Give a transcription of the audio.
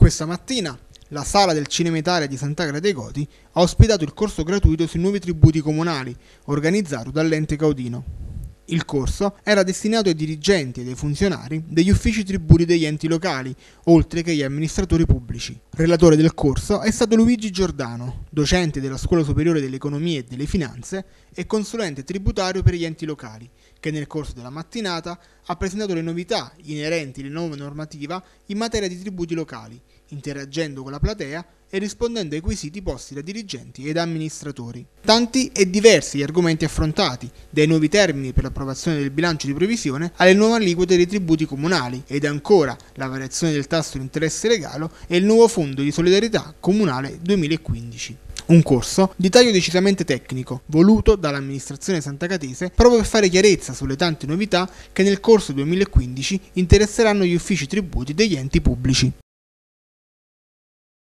Questa mattina la sala del Cinema Italia di Sant'Agata dei Goti ha ospitato il corso gratuito sui nuovi tributi comunali, organizzato dall'ente Caudino. Il corso era destinato ai dirigenti e ai funzionari degli uffici tributi degli enti locali, oltre che agli amministratori pubblici. Relatore del corso è stato Luigi Giordano, docente della Scuola Superiore dell'Economia e delle Finanze e consulente tributario per gli enti locali, che nel corso della mattinata ha presentato le novità inerenti alla nuova normativa in materia di tributi locali, interagendo con la platea e rispondendo ai quesiti posti da dirigenti ed amministratori. Tanti e diversi gli argomenti affrontati, dai nuovi termini per l'approvazione del bilancio di previsione alle nuove aliquote dei tributi comunali ed ancora la variazione del tasso di interesse regalo e il nuovo fondo di solidarietà comunale 2015. Un corso di taglio decisamente tecnico, voluto dall'amministrazione sant'agatese proprio per fare chiarezza sulle tante novità che nel corso 2015 interesseranno gli uffici tributi degli enti pubblici.